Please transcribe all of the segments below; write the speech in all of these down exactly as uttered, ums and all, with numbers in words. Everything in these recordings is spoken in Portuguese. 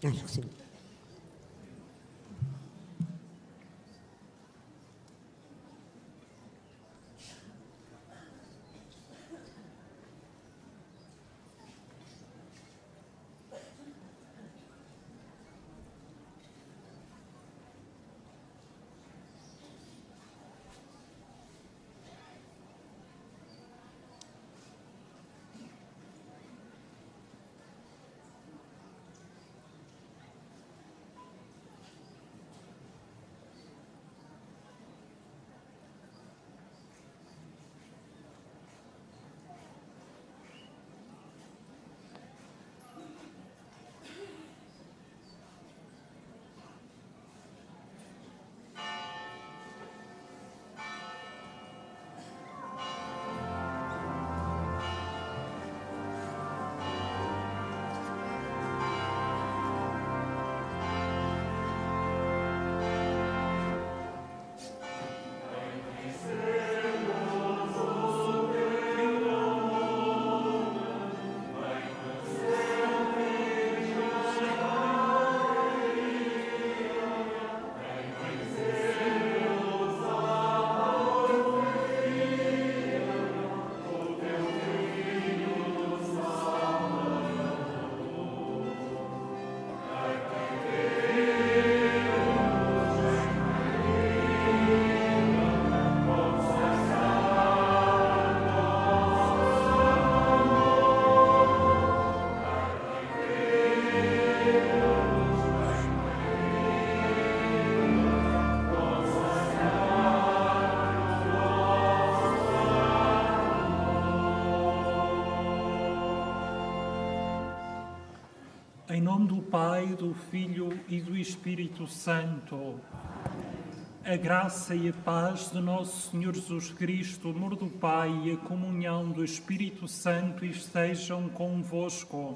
Acho que sim. Em nome do Pai, do Filho e do Espírito Santo, a graça e a paz de nosso Senhor Jesus Cristo, o amor do Pai e a comunhão do Espírito Santo estejam convosco.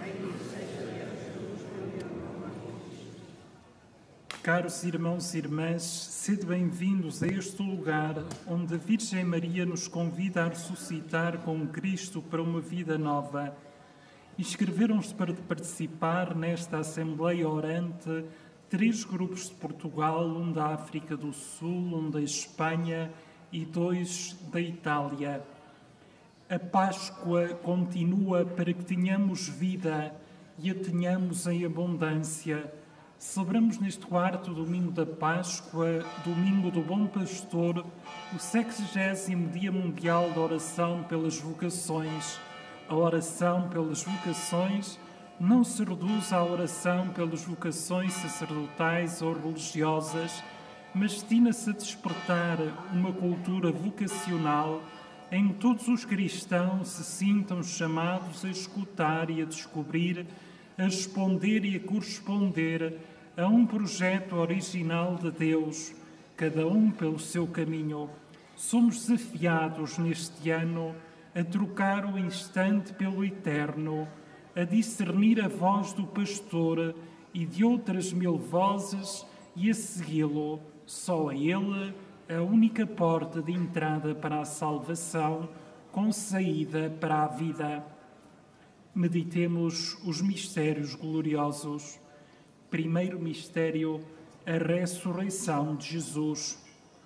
Caros irmãos e irmãs, sede bem-vindos a este lugar onde a Virgem Maria nos convida a ressuscitar com Cristo para uma vida nova. Inscreveram-se para participar nesta Assembleia Orante três grupos de Portugal, um da África do Sul, um da Espanha e dois da Itália. A Páscoa continua para que tenhamos vida e a tenhamos em abundância. Celebramos neste quarto domingo da Páscoa, domingo do Bom Pastor, o sexagésimo Dia Mundial da Oração pelas Vocações. A oração pelas vocações não se reduz à oração pelas vocações sacerdotais ou religiosas, mas destina-se a despertar uma cultura vocacional em que todos os cristãos se sintam chamados a escutar e a descobrir, a responder e a corresponder a um projeto original de Deus, cada um pelo seu caminho. Somos desafiados neste ano a trocar o instante pelo eterno, a discernir a voz do pastor e de outras mil vozes e a segui-lo. Só a ele, a única porta de entrada para a salvação, com saída para a vida. Meditemos os mistérios gloriosos. Primeiro mistério, a ressurreição de Jesus.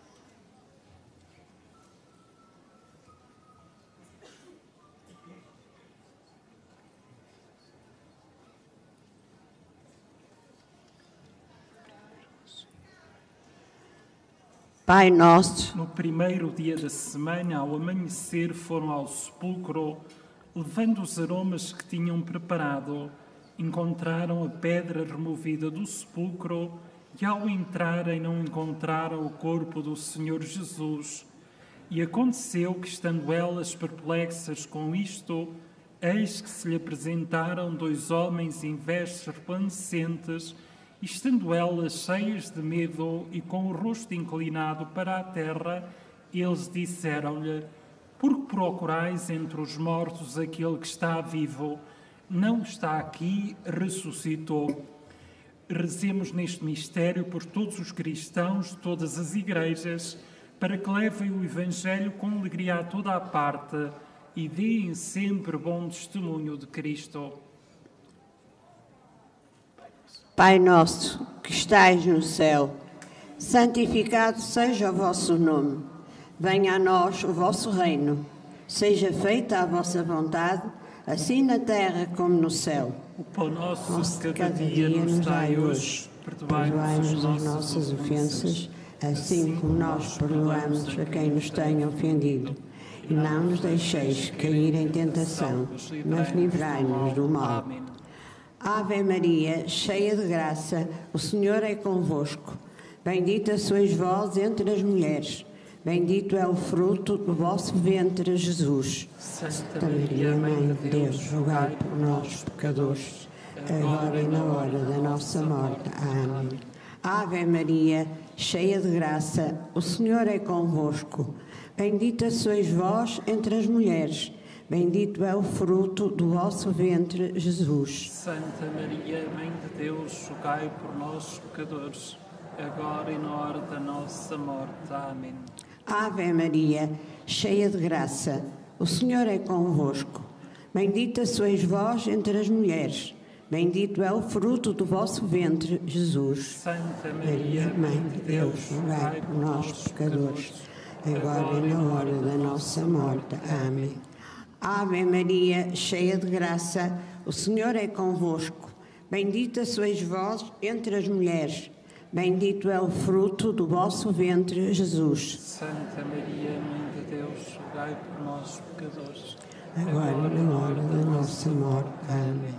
Pai nosso. No primeiro dia da semana, ao amanhecer, foram ao sepulcro, levando os aromas que tinham preparado. Encontraram a pedra removida do sepulcro e, ao entrarem, não encontraram o corpo do Senhor Jesus. E aconteceu que, estando elas perplexas com isto, eis que se lhe apresentaram dois homens em vestes resplandecentes, e estando elas cheias de medo e com o rosto inclinado para a terra, eles disseram-lhe: por que procurais entre os mortos aquele que está vivo? Não está aqui, ressuscitou. Rezemos neste mistério por todos os cristãos de todas as igrejas, para que levem o Evangelho com alegria a toda a parte e deem sempre bom testemunho de Cristo. Pai nosso. Pai nosso, que estais no céu, santificado seja o vosso nome. Venha a nós o vosso reino. Seja feita a vossa vontade, assim na terra como no céu. O pão nosso Nosso de cada dia nos dai hoje. Perdoai-nos as nossas ofensas, assim como nós perdoamos a quem nos tem ofendido. E não nos deixeis cair em tentação, mas livrai-nos do mal. Ave Maria, cheia de graça, o Senhor é convosco. Bendita sois vós entre as mulheres. Bendito é o fruto do vosso ventre, Jesus. Santa Maria, Mãe de Deus, rogai por nós, pecadores, agora e na hora da nossa morte. Amém. Ave Maria, cheia de graça, o Senhor é convosco. Bendita sois vós entre as mulheres. Bendito é o fruto do vosso ventre, Jesus. Santa Maria, Mãe de Deus, rogai por nós, pecadores, agora e na hora da nossa morte. Amém. Ave Maria, cheia de graça, o Senhor é convosco. Bendita sois vós entre as mulheres. Bendito é o fruto do vosso ventre, Jesus. Santa Maria, Mãe de Deus, rogai por nós, pecadores, agora e na hora da nossa morte. Amém. Ave Maria, cheia de graça, o Senhor é convosco. Bendita sois vós entre as mulheres. Bendito é o fruto do vosso ventre, Jesus. Santa Maria, Mãe de Deus, rogai por nós, pecadores, agora e na hora da nossa morte. Amém.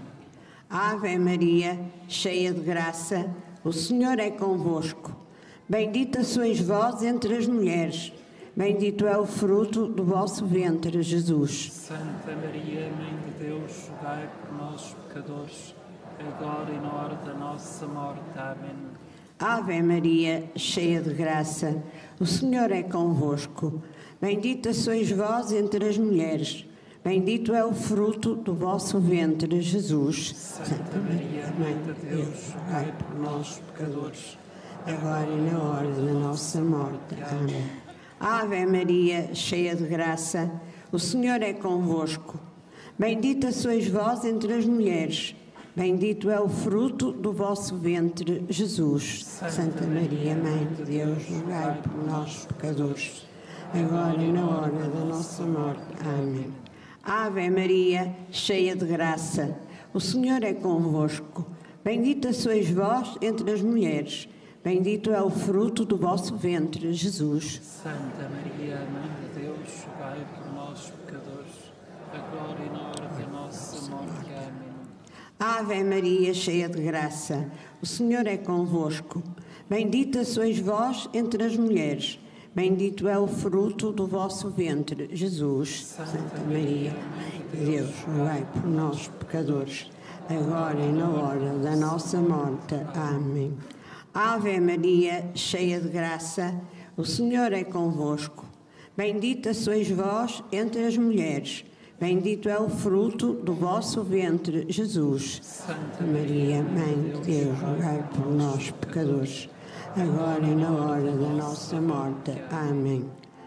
Ave Maria, cheia de graça, o Senhor é convosco. Bendita sois vós entre as mulheres. Bendito é o fruto do vosso ventre, Jesus. Santa Maria, Mãe de Deus, rogai por nós, pecadores, agora e na hora da nossa morte. Amém. Ave Maria, cheia de graça, o Senhor é convosco. Bendita sois vós entre as mulheres. Bendito é o fruto do vosso ventre, Jesus. Santa Maria, Mãe de Deus, rogai por nós, pecadores, agora e na hora da nossa morte. Amém. Ave Maria, cheia de graça, o Senhor é convosco. Bendita sois vós entre as mulheres. Bendito é o fruto do vosso ventre, Jesus. Santa Maria, Mãe de Deus, rogai por nós, pecadores, agora e na hora da nossa morte. Amém. Ave Maria, cheia de graça, o Senhor é convosco. Bendita sois vós entre as mulheres. Bendito é o fruto do vosso ventre, Jesus. Santa Maria, Mãe de Deus, rogai por nós, pecadores, agora e na hora da nossa morte. Amém. Ave Maria, cheia de graça, o Senhor é convosco. Bendita sois vós entre as mulheres. Bendito é o fruto do vosso ventre, Jesus. Santa Maria, Mãe de Deus, rogai por nós, pecadores, agora e na hora da nossa morte. Amém. Ave Maria, cheia de graça, o Senhor é convosco. Bendita sois vós entre as mulheres. Bendito é o fruto do vosso ventre, Jesus. Santa Maria, Mãe de Deus, rogai por nós, pecadores, agora e na hora da nossa morte. Amém.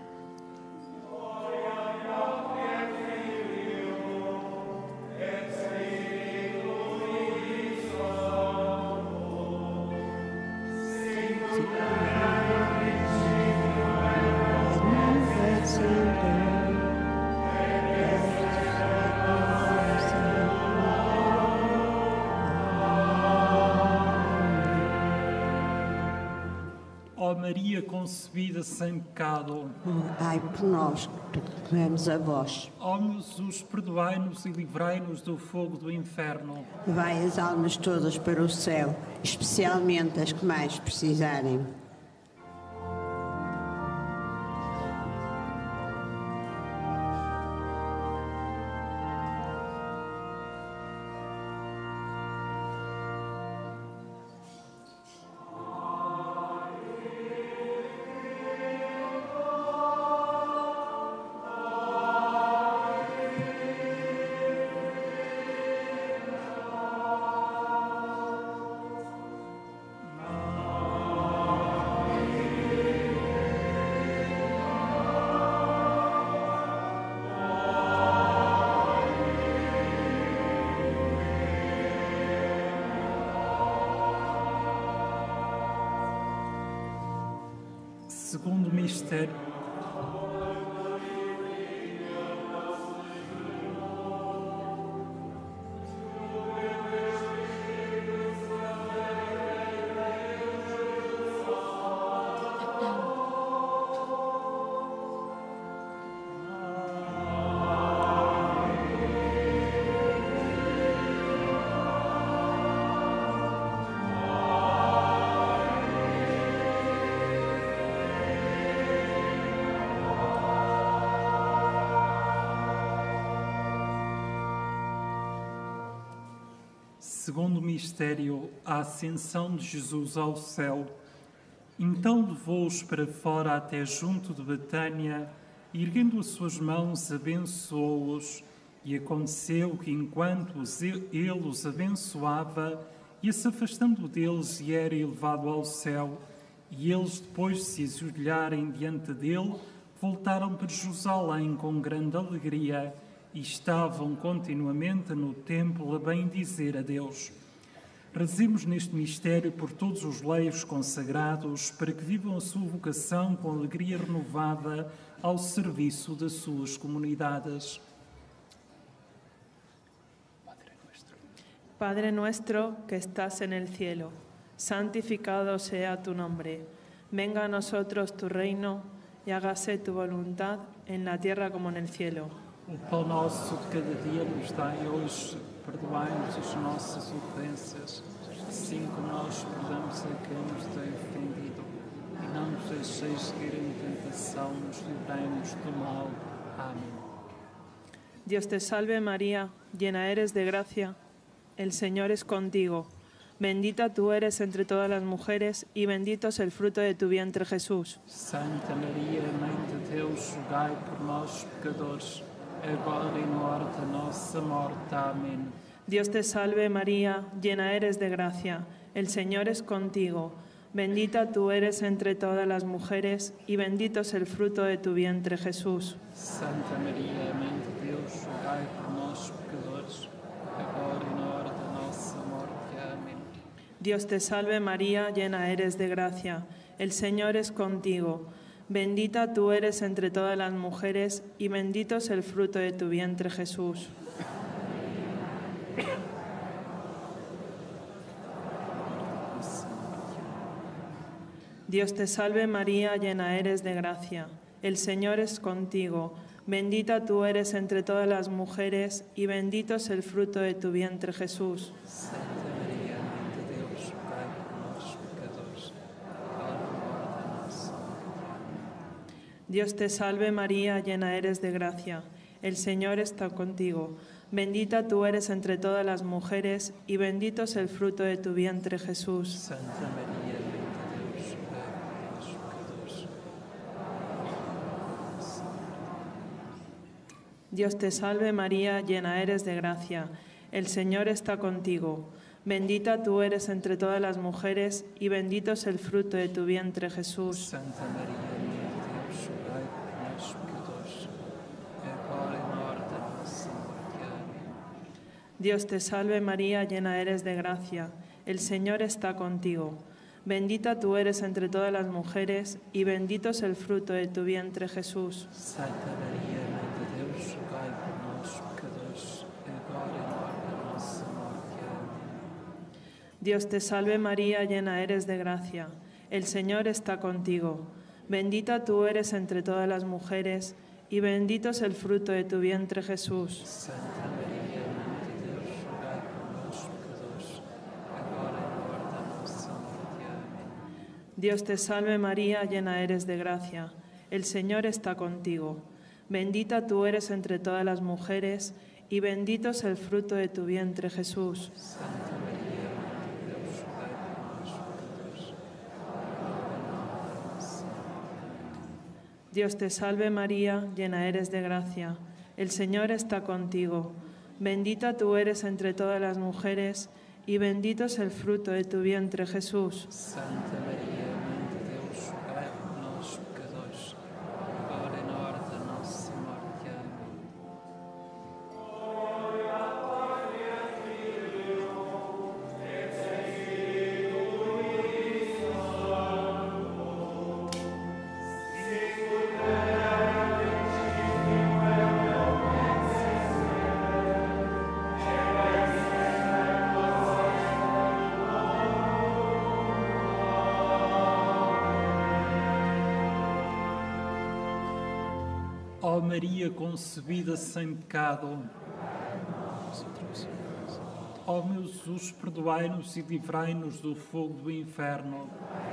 Ó Maria concebida sem pecado, Ai por nós, que recorremos a vós. ó meu Jesus, perdoai-nos e livrai-nos do fogo do inferno. Levai as almas todas para o céu, especialmente as que mais precisarem. Segundo mistério. Segundo mistério, a ascensão de Jesus ao céu. Então levou-os para fora até junto de Betânia, e erguendo as suas mãos, abençoou-os. E aconteceu que, enquanto ele os abençoava, ia-se afastando deles e era elevado ao céu. E eles, depois de se ajoelharem diante dele, voltaram para Jerusalém com grande alegria, e estavam continuamente no templo a bendizer a Deus. Rezemos neste mistério por todos os leigos consagrados, para que vivam a sua vocação com alegria renovada ao serviço das suas comunidades. Padre nuestro que estás en el cielo, santificado sea tu nombre. Venga a nosotros tu reino y hágase tu voluntad en la tierra como en el cielo. O pão nosso de cada dia nos dai hoje, perdoai-nos as nossas ofensas, assim como nós perdoamos a quem nos tem ofendido. E não nos deixeis cair em tentação, nos livrai-nos do mal. Amém. Dios te salve María, llena eres de gracia, el Señor es contigo. Bendita tú eres entre todas las mujeres y bendito es el fruto de tu vientre Jesús. Santa Maria, Mãe de Deus, rogai por nós, pecadores, agora e na hora da nossa morte. Amém. Dios te salve María, llena eres de gracia, el Señor es contigo. Bendita tú eres entre todas las mujeres y bendito es el fruto de tu vientre Jesús. Santa Maria, Mãe de Deus, rogai por nós, pecadores, agora e na hora da nossa morte. Amém. Dios te salve María, llena eres de gracia, el Señor es contigo. Bendita tú eres entre todas las mujeres y bendito es el fruto de tu vientre Jesús. Dios te salve María, llena eres de gracia, el Señor es contigo. Bendita tú eres entre todas las mujeres y bendito es el fruto de tu vientre Jesús. Dios te salve María, llena eres de gracia, el Señor está contigo. Bendita tú eres entre todas las mujeres y bendito es el fruto de tu vientre Jesús. Santa María, Mãe de Deus, rogai por nós, pecadores, Dios te salve María, llena eres de gracia, el Señor está contigo. Bendita tú eres entre todas las mujeres y bendito es el fruto de tu vientre Jesús. Santa Maria, Mãe de Deus, rogai por nós, pecadores, agora e na hora da nossa morte. Amém. Dios te salve María, llena eres de gracia, el Señor está contigo. Bendita tú eres entre todas las mujeres y bendito es el fruto de tu vientre Jesús. Santa Maria, Mãe de Deus, rogai por nós, pecadores, agora e na hora da nossa morte. Amém. Dios te salve María, llena eres de gracia, el Señor está contigo. Bendita tú eres entre todas las mujeres y bendito es el fruto de tu vientre Jesús. Santa Maria, Mãe de Deus, rogai por nós, pecadores, agora e na hora da nossa morte. Amém. Dios te salve María, llena eres de gracia, el Señor está contigo. Bendita tú eres entre todas las mujeres y bendito es el fruto de tu vientre Jesús. Santa Maria, Mãe de Deus, rogai por nós, pecadores, agora e na hora da nossa morte. Dios te salve María, llena eres de gracia, el Señor está contigo. Bendita tú eres entre todas las mujeres y bendito es el fruto de tu vientre Jesús. Santa Maria, Mãe de Deus, rogai por nós, pecadores, agora e na hora da nossa morte. Amém. Ó Maria concebida sem pecado, ó meu Jesus, perdoai-nos e livrai-nos do fogo do inferno.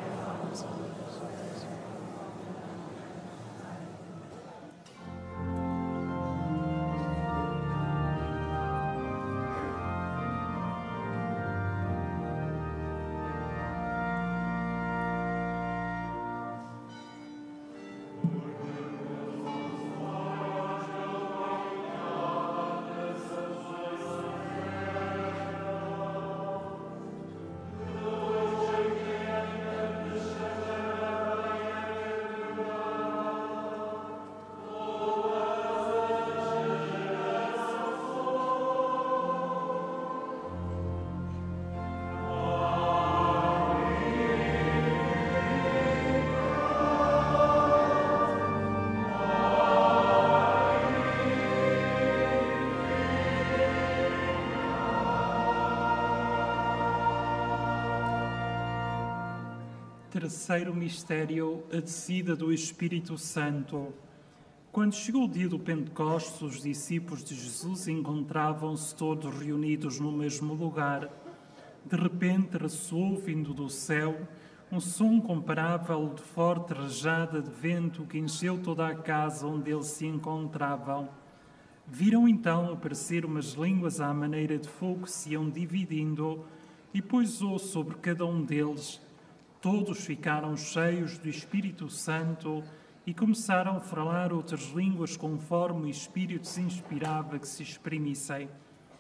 Terceiro mistério, a descida do Espírito Santo. Quando chegou o dia do Pentecostes, os discípulos de Jesus encontravam-se todos reunidos no mesmo lugar. De repente ressoou, vindo do céu, um som comparável de forte rajada de vento que encheu toda a casa onde eles se encontravam. Viram então aparecer umas línguas à maneira de fogo que se iam dividindo e pousou sobre cada um deles. Todos ficaram cheios do Espírito Santo e começaram a falar outras línguas conforme o Espírito se inspirava que se exprimissem.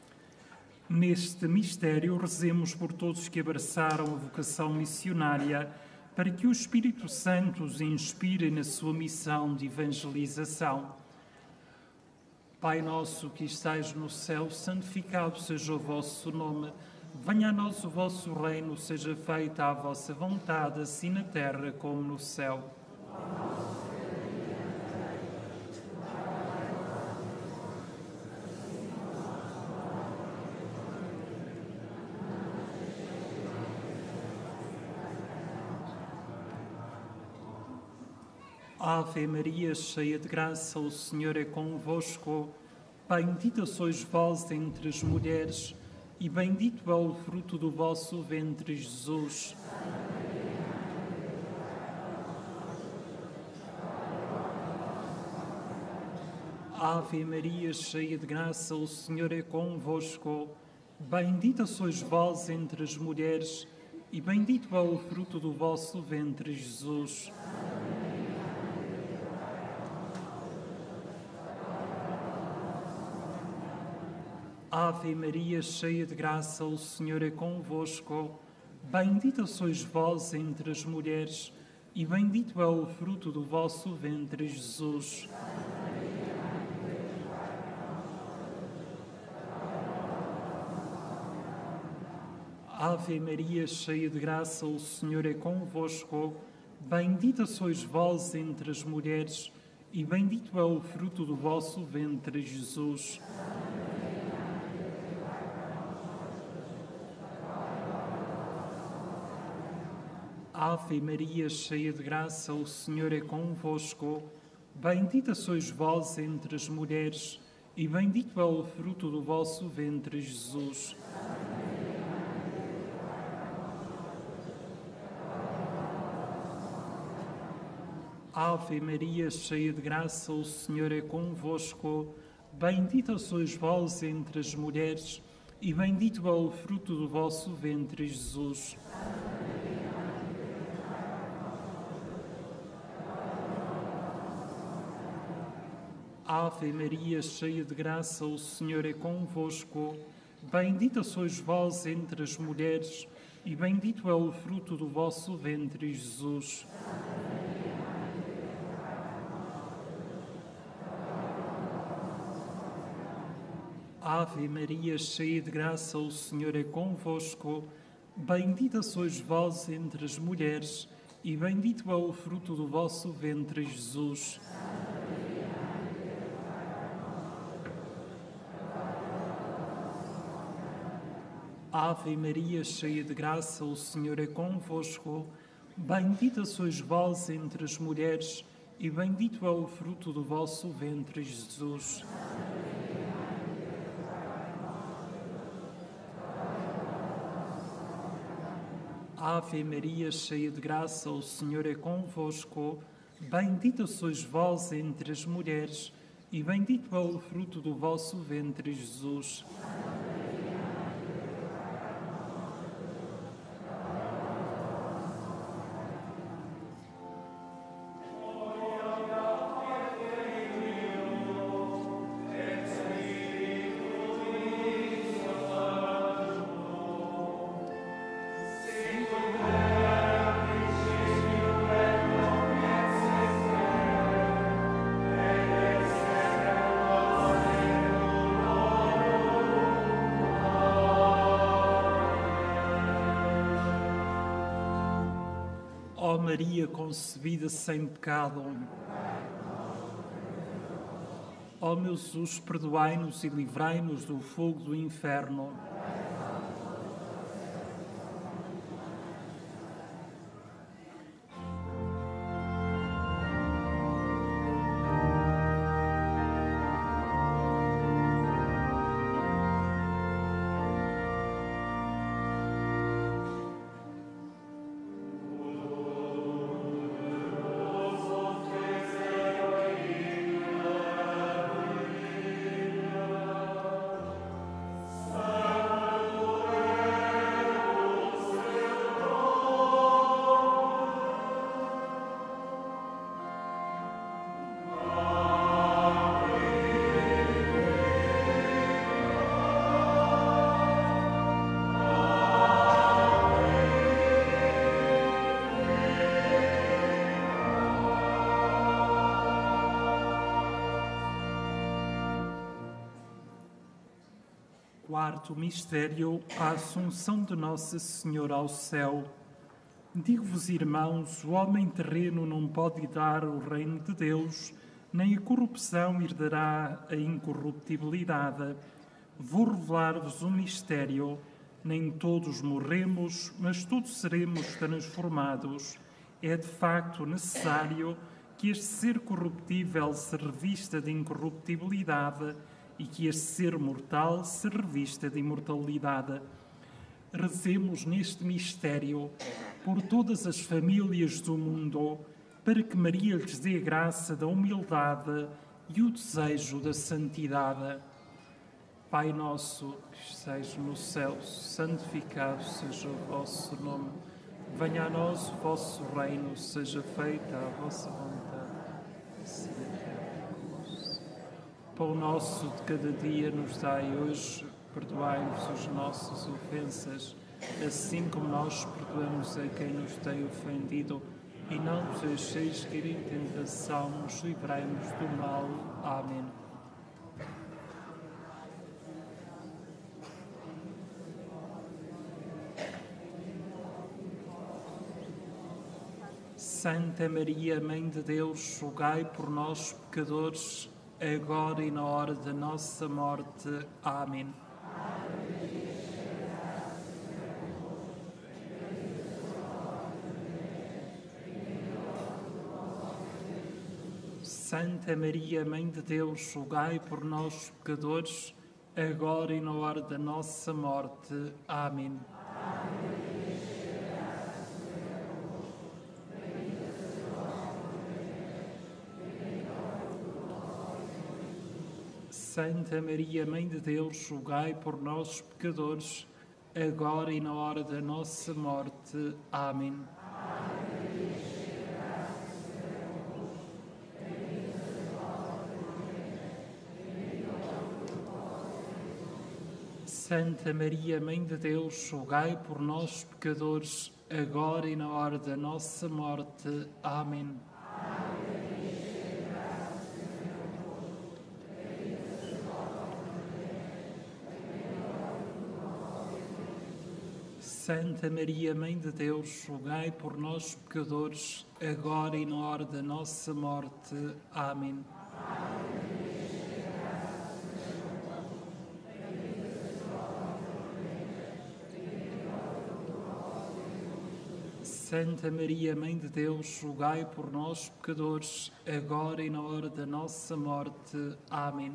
Neste mistério, rezemos por todos que abraçaram a vocação missionária, para que o Espírito Santo os inspire na sua missão de evangelização. Pai nosso que estais no céu, santificado seja o vosso nome. Venha a nós o vosso reino, seja feita a vossa vontade, assim na terra como no céu. Ave Maria, cheia de graça, o Senhor é convosco. Bendita sois vós entre as mulheres, e bendito é o fruto do vosso ventre, Jesus. Ave Maria, cheia de graça, o Senhor é convosco. Bendita sois vós entre as mulheres, e bendito é o fruto do vosso ventre, Jesus. Ave Maria, cheia de graça, o Senhor é convosco. Bendita sois vós entre as mulheres, e bendito é o fruto do vosso ventre, Jesus. Ave Maria, cheia de graça, o Senhor é convosco. Bendita sois vós entre as mulheres, e bendito é o fruto do vosso ventre, Jesus. Ave Maria, cheia de graça, o Senhor é convosco. Bendita sois vós entre as mulheres, e bendito é o fruto do vosso ventre, Jesus. Ave Maria, cheia de graça, o Senhor é convosco. Bendita sois vós entre as mulheres, e bendito é o fruto do vosso ventre, Jesus. Ave Maria, cheia de graça, o Senhor é convosco. Bendita sois vós entre as mulheres, e bendito é o fruto do vosso ventre, Jesus. Ave Maria, cheia de graça, o Senhor é convosco. Bendita sois vós entre as mulheres, e bendito é o fruto do vosso ventre, Jesus. Ave Maria, cheia de graça, o Senhor é convosco. Bendita sois vós entre as mulheres, e bendito é o fruto do vosso ventre, Jesus. Ave Maria, cheia de graça, o Senhor é convosco. Bendita sois vós entre as mulheres, e bendito é o fruto do vosso ventre, Jesus. Ó Maria concebida sem pecado, ó meu Jesus, perdoai-nos e livrai-nos do fogo do inferno. Quarto mistério, a Assunção de Nossa Senhora ao céu. Digo-vos, irmãos, o homem terreno não pode herdar o reino de Deus, nem a corrupção herdará a incorruptibilidade. Vou revelar-vos um mistério. Nem todos morremos, mas todos seremos transformados. É de facto necessário que este ser corruptível se revista de incorruptibilidade e que este ser mortal se revista de imortalidade. Rezemos neste mistério por todas as famílias do mundo, para que Maria lhes dê a graça da humildade e o desejo da santidade. Pai nosso, que estais no céu, santificado seja o vosso nome. Venha a nós o vosso reino, seja feita a vossa vontade, assim na terra como no céu. Pão nosso de cada dia nos dai hoje, perdoai-nos as nossas ofensas, assim como nós perdoamos a quem nos tem ofendido, e não nos deixeis cair em tentação, nos livrai-nos do mal. Amém. Santa Maria, Mãe de Deus, rogai por nós, pecadores, agora e na hora da nossa morte. Amém. Santa Maria, Mãe de Deus, rogai por nós, pecadores, agora e na hora da nossa morte. Amém. Santa Maria, Mãe de Deus, rogai por nós, pecadores, agora e na hora da nossa morte. Amém. Santa Maria, Mãe de Deus, rogai por nós, pecadores, agora e na hora da nossa morte. Amém. Santa Maria, Mãe de Deus, rogai por nós, pecadores, agora e na hora da nossa morte. Amém. Santa Maria, Mãe de Deus, rogai por nós, pecadores, agora e na hora da nossa morte. Amém.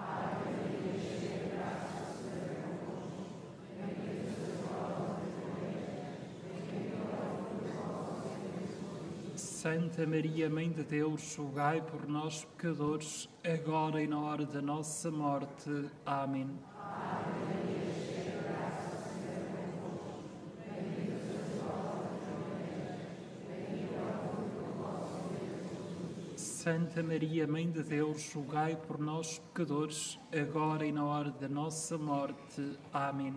Santa Maria, Mãe de Deus, rogai por nós, pecadores, agora e na hora da nossa morte. Amém. Santa Maria, Mãe de Deus, rogai por nós, pecadores, agora e na hora da nossa morte. Amém.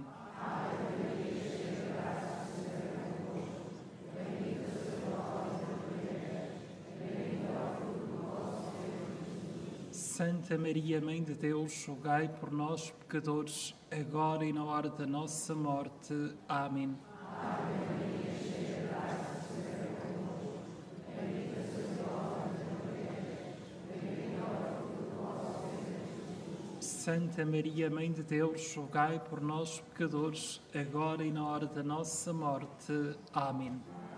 Santa Maria, Mãe de Deus, rogai por nós, pecadores, agora e na hora da nossa morte. Amém. Santa Maria, Mãe de Deus, rogai por nós, pecadores, agora e na hora da nossa morte. Amém.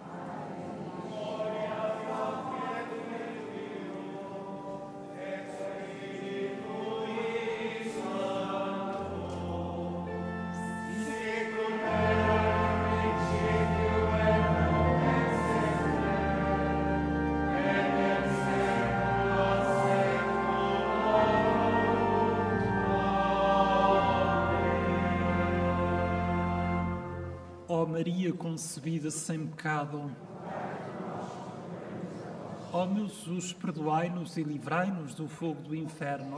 Ó Maria concebida sem pecado, ó meu Jesus, perdoai-nos e livrai-nos do fogo do inferno.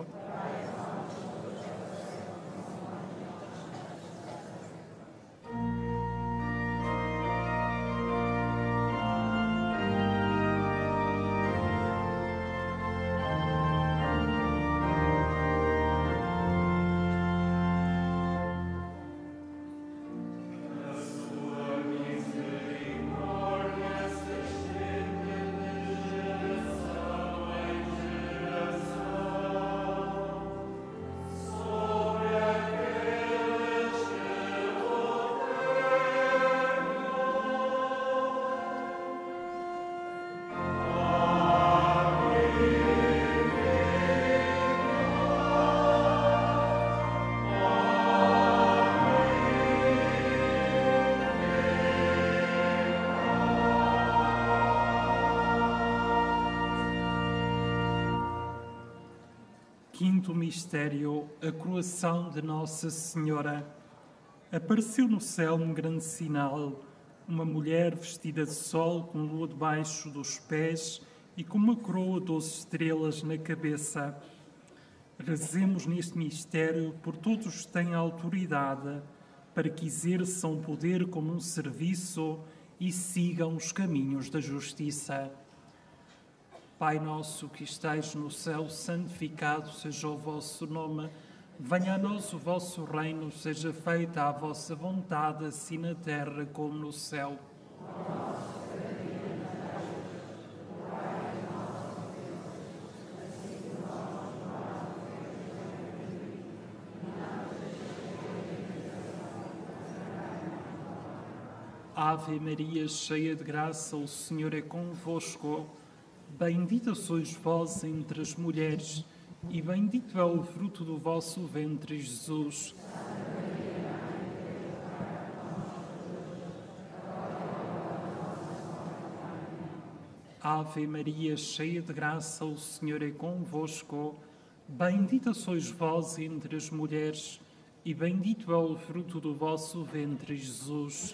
Quinto mistério, a coroação de Nossa Senhora. Apareceu no céu um grande sinal, uma mulher vestida de sol, com lua debaixo dos pés e com uma coroa de doze estrelas na cabeça. Rezemos neste mistério por todos os que têm autoridade, para que exerçam o poder como um serviço e sigam os caminhos da justiça. Pai nosso que estais no céu, santificado seja o vosso nome. Venha a nós o vosso reino, seja feita a vossa vontade, assim na terra como no céu. Ave Maria, cheia de graça, o Senhor é convosco. Bendita sois vós entre as mulheres, e bendito é o fruto do vosso ventre, Jesus. Ave Maria, cheia de graça, o Senhor é convosco. Bendita sois vós entre as mulheres, e bendito é o fruto do vosso ventre, Jesus.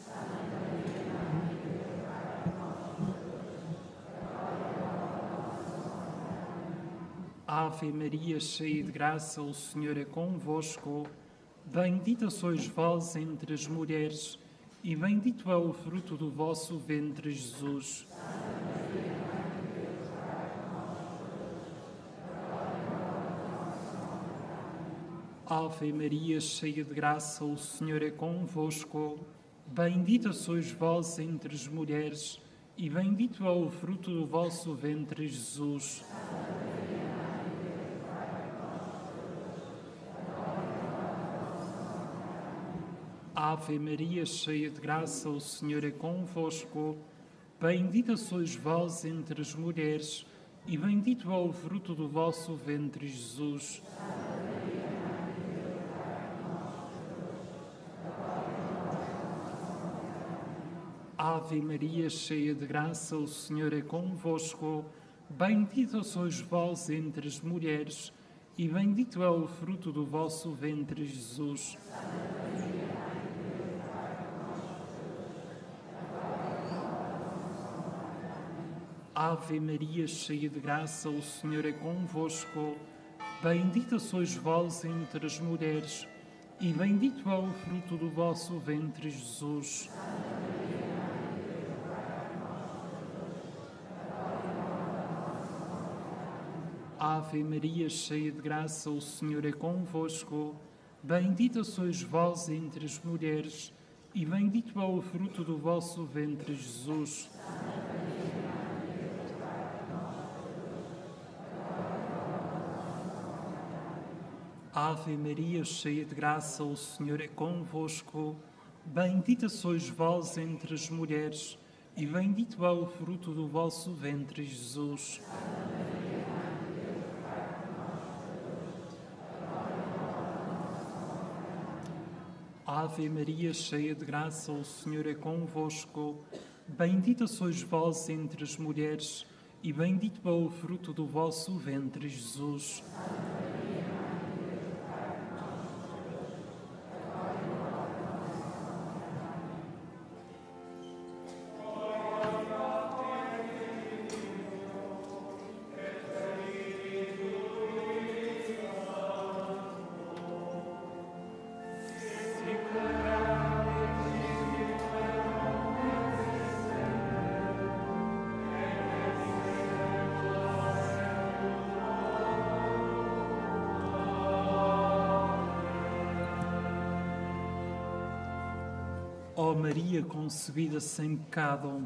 Ave Maria, cheia de graça, o Senhor é convosco. Bendita sois vós entre as mulheres, e bendito é o fruto do vosso ventre, Jesus. Ave Maria, cheia de graça, o Senhor é convosco. Bendita sois vós entre as mulheres, e bendito é o fruto do vosso ventre, Jesus. Ave Maria, cheia de graça, o Senhor é convosco. Bendita sois vós entre as mulheres, e bendito é o fruto do vosso ventre, Jesus. Ave Maria, cheia de graça, o Senhor é convosco. Bendita sois vós entre as mulheres, e bendito é o fruto do vosso ventre, Jesus. Ave Maria, cheia de graça, o Senhor é convosco. Bendita sois vós entre as mulheres, e bendito é o fruto do vosso ventre, Jesus. Ave Maria, cheia de graça, o Senhor é convosco. Bendita sois vós entre as mulheres, e bendito é o fruto do vosso ventre, Jesus. Ave Maria, cheia de graça, o Senhor é convosco. Bendita sois vós entre as mulheres, e bendito é o fruto do vosso ventre, Jesus. Ave Maria, cheia de graça, o Senhor é convosco. Bendita sois vós entre as mulheres, e bendito é o fruto do vosso ventre, Jesus. Ó Maria concebida sem pecado,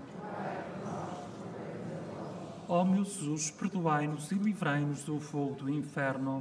ó meu Jesus, perdoai-nos e livrai-nos do fogo do inferno.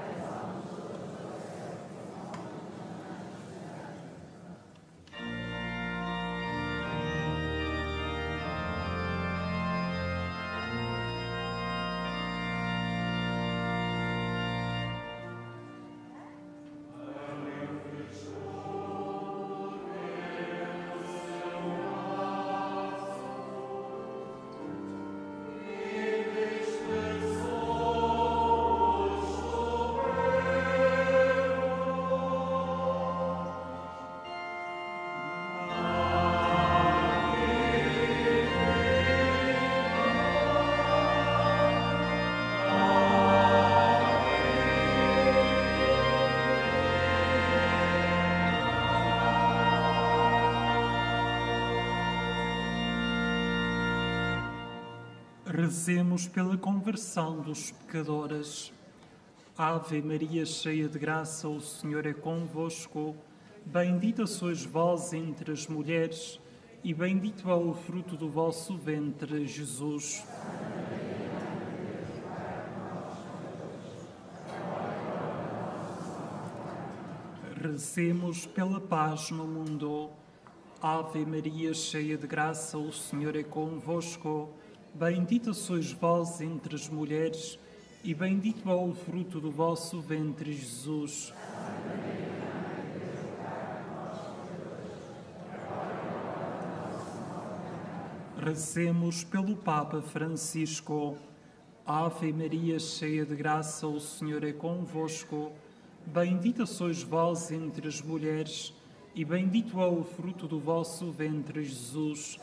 Rezemos pela conversão dos pecadores. Ave Maria, cheia de graça, o Senhor é convosco. Bendita sois vós entre as mulheres, e bendito é o fruto do vosso ventre, Jesus. Rezemos pela paz no mundo. Ave Maria, cheia de graça, o Senhor é convosco. Bendita sois vós entre as mulheres, e bendito é o fruto do vosso ventre, Jesus. Rezemos pelo Papa Francisco. Ave Maria, cheia de graça, o Senhor é convosco. Bendita sois vós entre as mulheres, e bendito é o fruto do vosso ventre, Jesus.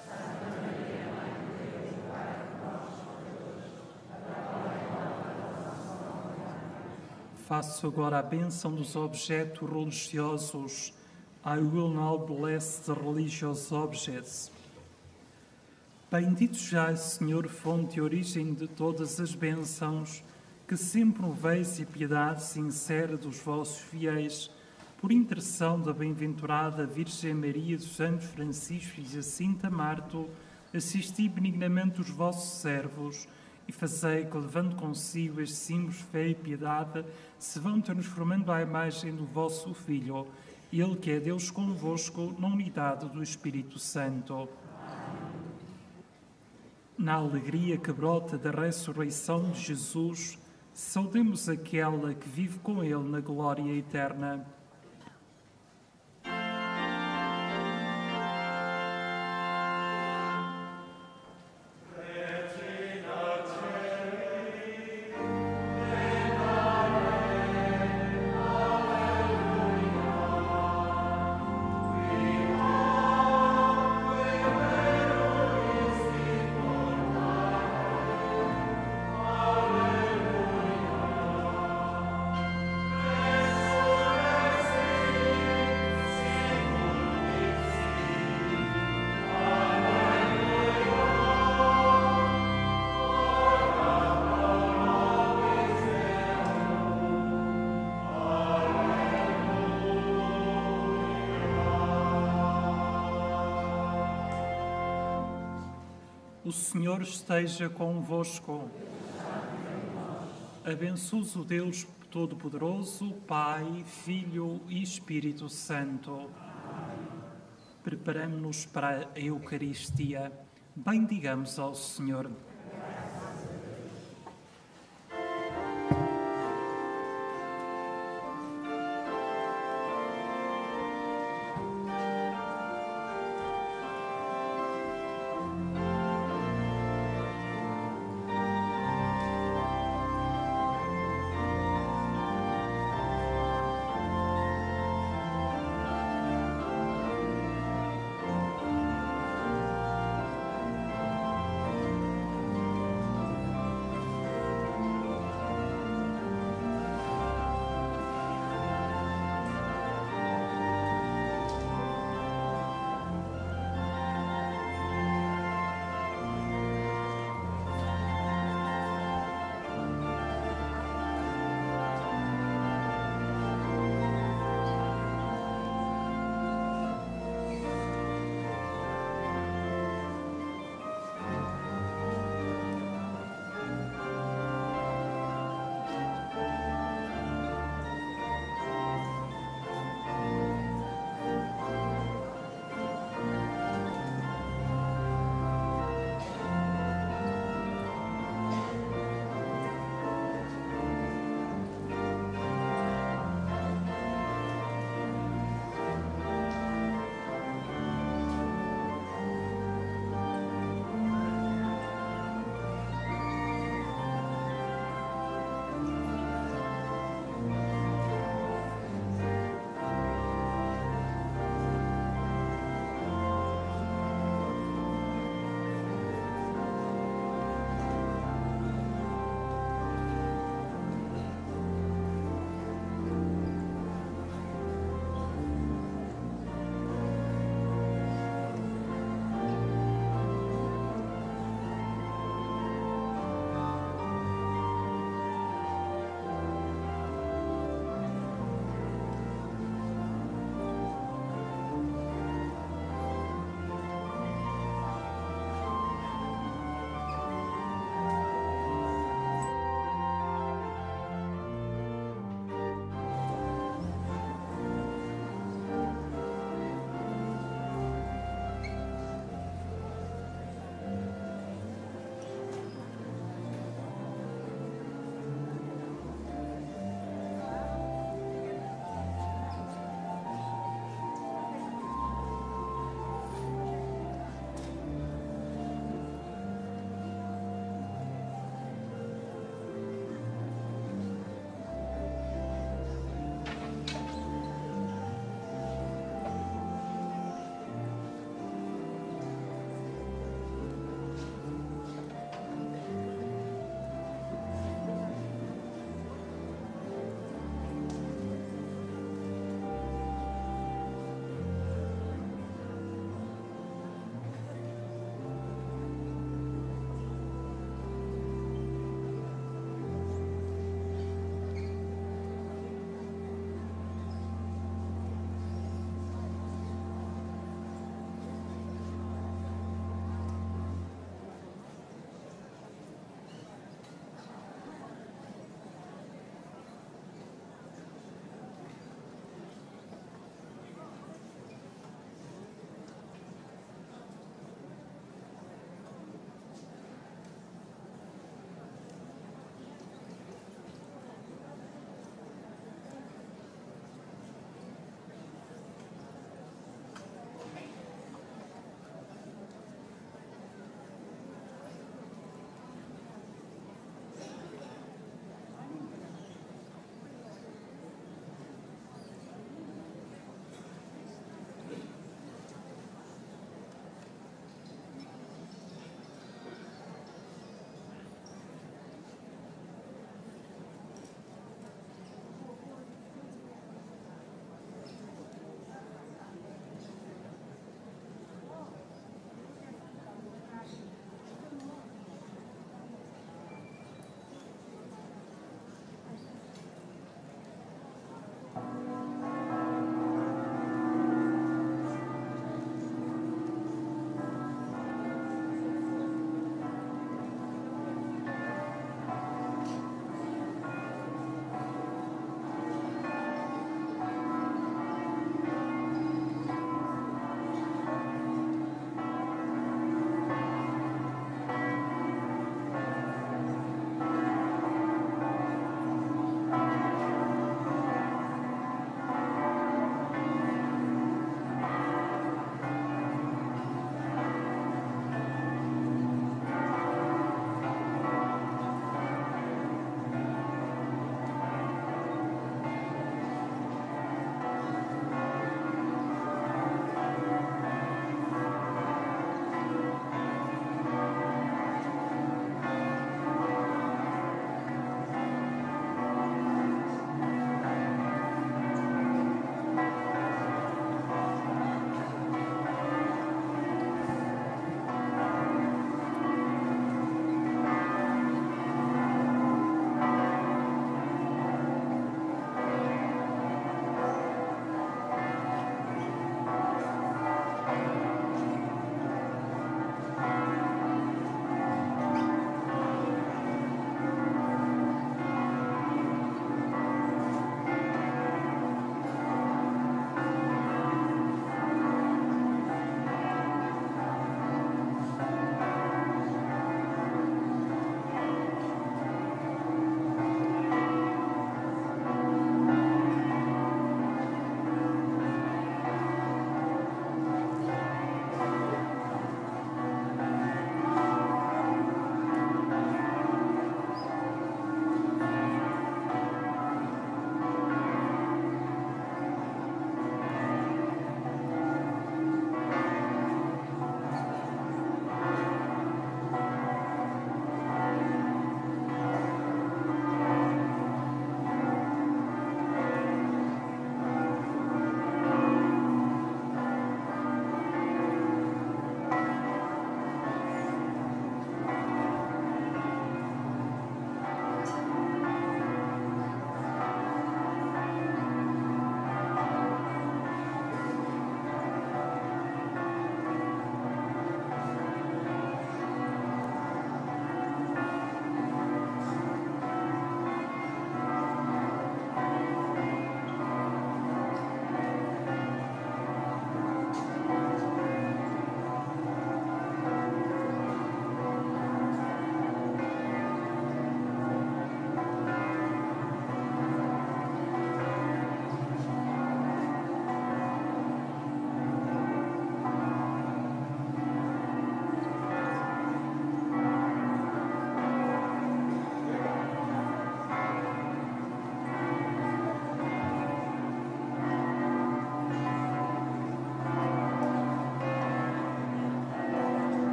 Faço agora a bênção dos objetos religiosos. I will now bless the religious objects. Bendito já, Senhor, fonte e origem de todas as bênçãos, que sempre proveis e piedade sincera dos vossos fiéis, por intercessão da bem-aventurada Virgem Maria, dos Santos Francisco e Jacinta Marto, assisti benignamente os vossos servos, e fazei que, levando consigo estes símbolos de fé e piedade, se vão transformando à imagem do vosso Filho, Ele que é Deus convosco, na unidade do Espírito Santo. Na alegria que brota da ressurreição de Jesus, saudemos aquela que vive com Ele na glória eterna. O Senhor esteja convosco. Abençoe-os o Deus Todo-Poderoso, Pai, Filho e Espírito Santo. Preparamo-nos para a Eucaristia. Bendigamos ao Senhor.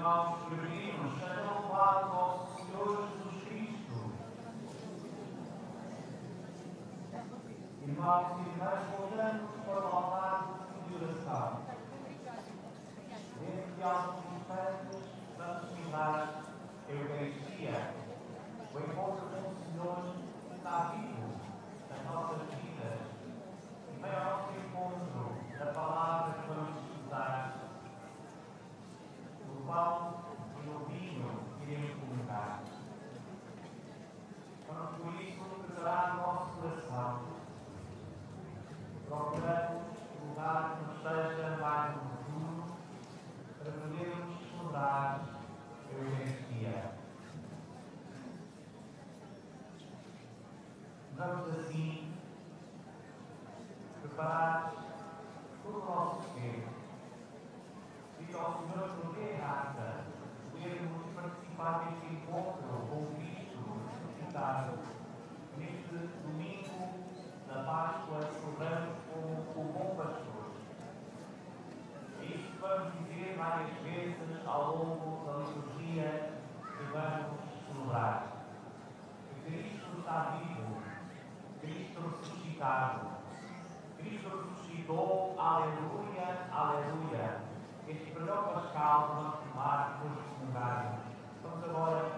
irmãos peregrinos, sejam louvados ao Senhor Jesus Cristo. Irmãos e irmãs, voltamos para o altar de oração. Dentre alguns instantes, vamos celebrar a Eucaristia. O encontro com o Senhor está vivo nas nossas vidas. E vem ao nosso encontro da palavra que vamos estudar. No pão e no vinho que iremos comunicar. Vamos por isso preparar o nosso coração. Procuramos um lugar que nos seja mais oportuno para podermos celebrar a Eucaristia. Vamos assim preparar todo o nosso ser. Pedir ao Senhor que nos dê graça de podermos participar deste encontro com Cristo ressuscitado. Neste domingo da Páscoa celebramos com o bom pastor. É isto que vamos dizer várias vezes ao longo da liturgia que vamos celebrar. Que Cristo está vivo, Cristo ressuscitado. Cristo ressuscitou, aleluia, aleluia. Este perdão pascal vamos tomar depois de comungarmos. Vamos agora